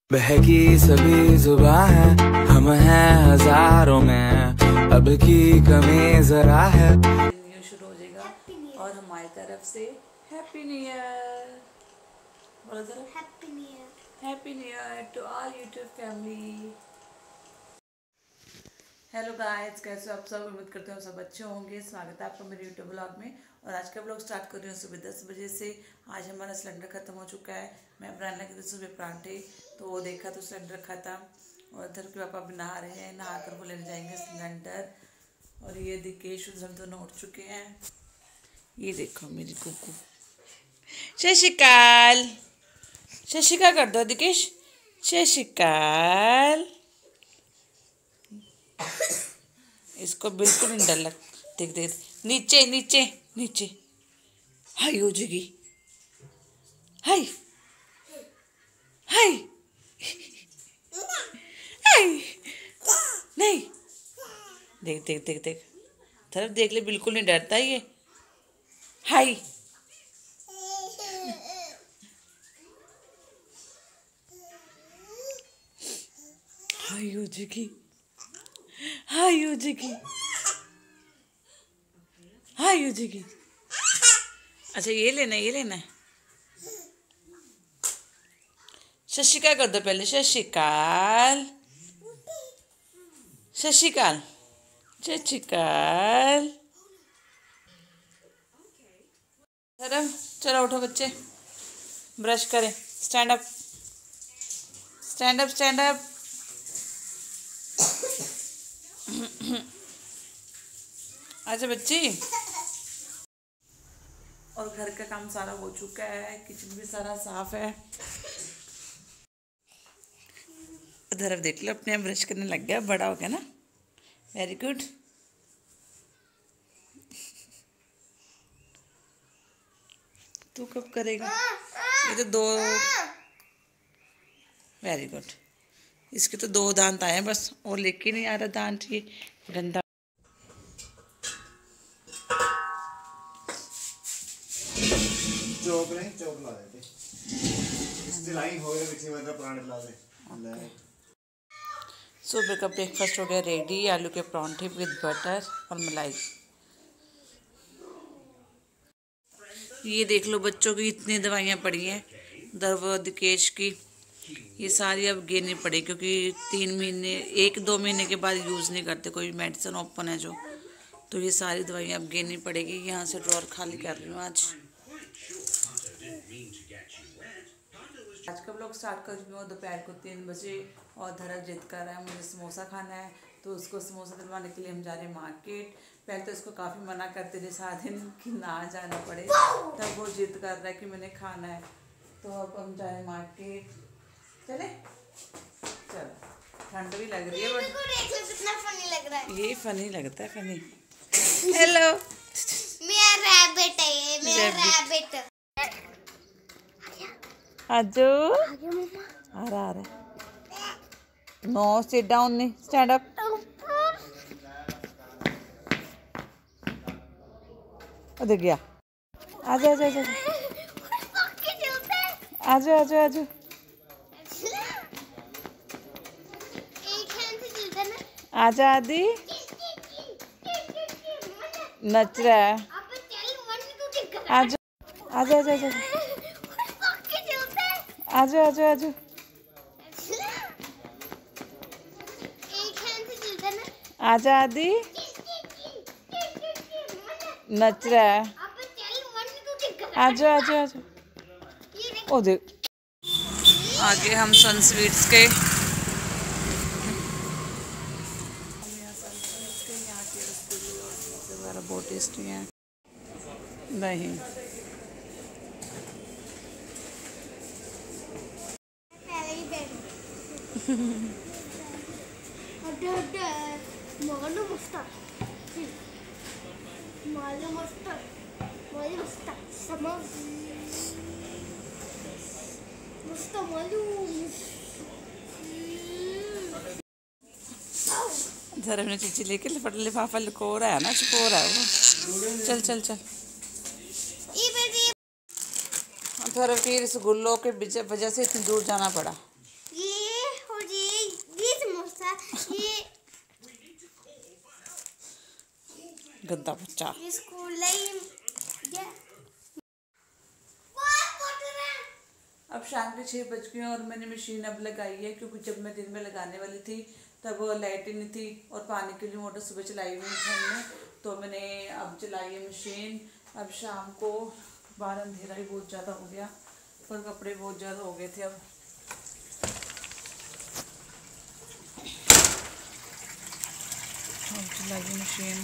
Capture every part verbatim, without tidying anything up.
बहकी सभी जुबां है, हम हैं हजारों में, अब की कमी जरा है। न्यू शुरू हो जाएगा और हमारी तरफ से हैप्पी न्यू ईयर। बोलो जरा happy new year. Happy new year to all YouTube family. Hello guys, कैसे हो आप सब? उम्मीद करते हो सब अच्छे होंगे। स्वागत है आपका मेरे यूट्यूब ब्लॉग में। और आज का ब्लॉग स्टार्ट कर रही हूँ सुबह दस बजे से। आज हमारा सिलेंडर ख़त्म हो चुका है। मैं बनाने के सुबह परांठे तो वो देखा तो सिलेंडर ख़त्म। और इधर के पापा भी नहा रहे हैं, नहा कर वो लेने जाएंगे सिलेंडर। और ये दिकेश उधर दोनों उठ चुके हैं। ये देखो मेरी कुकू शशिकाल, शशिका कर दो दिकेश, शशिकाल। इसको बिल्कुल नहीं डर लग। देख देख नीचे नीचे नीचे। हाय हो जाएगी, हाय हाय हाय। नहीं, देख देख देख देख तरफ देख ले, बिल्कुल नहीं डरता ये। हाय हाय हो जाएगी, हाय हो जाएगी, हाय हो जाएगी। अच्छा ये लेना, ये लेना है। शशिकाल कर दो पहले, शशिकाल शशिकाल शशिकाल। चलो चलो उठो बच्चे, ब्रश करें। Stand up stand up stand up. अच्छा बच्ची। और घर का काम सारा हो चुका है, किचन भी सारा साफ है। उधर अब देख लो, अपने आप ब्रश करने लग गया, बड़ा हो गया ना। Very good. तू कब करेगा? ये तो दो, वेरी गुड। इसके तो दो दांत आए हैं बस, और लेके नहीं आ रहा दांत, ये गंदा। चौक नहीं, चौक ला देते। इससे लाइन हो गई पीछे, मतलब पुराने ला दे। सुबह का ब्रेकफास्ट हो गया रेडी। आलू के परांठे विद बटर और मलाई। ये देख लो, बच्चों की इतनी दवाइयाँ पड़ी हैं दर्द दिकेश की। ये सारी अब गिरनी पड़ी, क्योंकि तीन महीने एक दो महीने के बाद यूज़ नहीं करते कोई मेडिसिन ओपन है जो। तो ये सारी दवाइयाँ अब गिरनी पड़ेगी। यहाँ से ड्रॉर खाली कर रही हूँ आज। आज का ब्लॉग स्टार्ट कर चुकी हूँ दोपहर को तीन बजे। और धरक जिद कर रहा है मुझे समोसा खाना है, तो उसको समोसा दिलवाने के लिए हम जा रहे हैं मार्केट। पहले तो इसको काफ़ी मना करते थे सारा दिन कि ना जाना पड़े, तब वो जिद कर रहा है कि मैंने खाना है। तो अब हम जा रहे हैं मार्केट। चले चलो, ठंड भी लग रही है बट कितना फनी लग रहा है। ये फनी लगता है, फनी। हेलो, मेरा रैबिट है ये, मेरा रैबिट। आजो आ रहा आ रहा। नो सिट डाउन, नहीं स्टैंड अप। उधर गया। आजा आजा आजा आजा आजा आजा। आजा आदि, नच रहा है। आजा आजा आजा आजा आजा आजा आजा। आजा आदि, नच रहा है। आजा आजा आजा। ओ देख, आगे हम सन स्वीट्स के वगैरह बहुत टेस्टी हैं। नहीं मालूम मस्ता मालूम मस्ता मालूम मस्ता समझ मस्ता मालूम। जरा अपने चीची लेके लिपट लिफाफा लुको रहा है ना, छुपो रहा है वो। चल चल चल। फिर फिर इस गुल्लों के वजह से इतनी दूर जाना पड़ा। ये गंदा बच्चा। ये स्कूल ही ये अब शाम के छः बज गए और मैंने मशीन अब लगाई है, क्योंकि जब मैं दिन में लगाने वाली थी तब लाइट ही नहीं थी और पानी के लिए मोटर सुबह चलाई हुई थी हमने, तो मैंने अब चलाई है मशीन। अब शाम को बाहर अंधेरा भी बहुत ज़्यादा हो गया और कपड़े बहुत ज़्यादा हो गए थे। अब अब चलाई मशीन।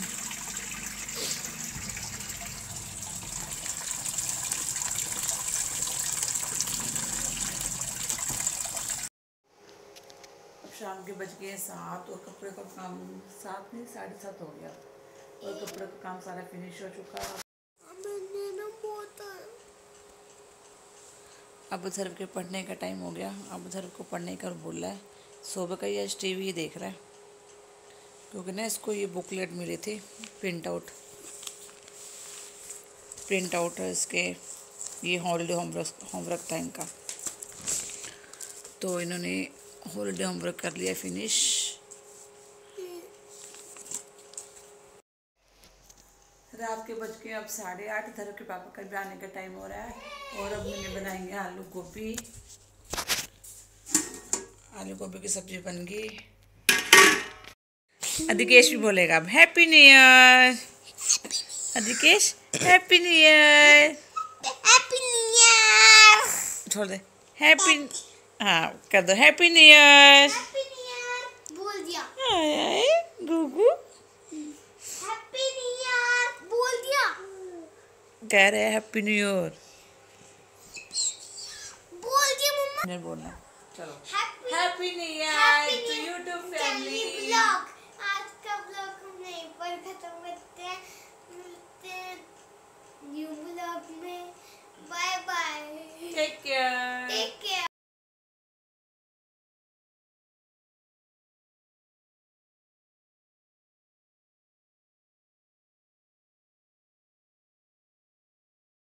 शाम के बज गए सात और कपड़े का काम सात नहीं साढ़े सात हो गया और कपड़े का काम सारा फिनिश हो चुका। अब धर्व के पढ़ने का टाइम हो गया। अब धर्व को पढ़ने का बोला है। सुबह का ये टीवी देख रहा है, क्योंकि ना इसको ये बुकलेट मिली थी प्रिंट आउट प्रिंट आउट है इसके, ये हॉलीडे होमवर्क होमवर्क था इनका, तो इन्होंने हॉलीडे होमवर्क कर लिया फिनिश। रात के बज के अब साढ़े आठ। धर्व के पापा का भी आने का टाइम हो रहा है और अब मैंने बनाएंगे आलू गोभी। आलू गोभी की सब्जी बन गई। अधिकेश भी बोलेगा अब happy new year. Adhikesh happy new year. Happy new year. छोड़ दे हैप्पी। हाँ कर दो happy new year. Happy new year बोल दिया। आए आए गुगू हैप्पी न्यू ईयर बोल दिया। कह रहे हैं हैप्पी न्यू ईयर बोल दिया मम्मा। नहीं बोलना। चलो happy happy new year happy to new YouTube family family. Blog. आज का ब्लॉग हम यहीं पर खत्म करते हैं।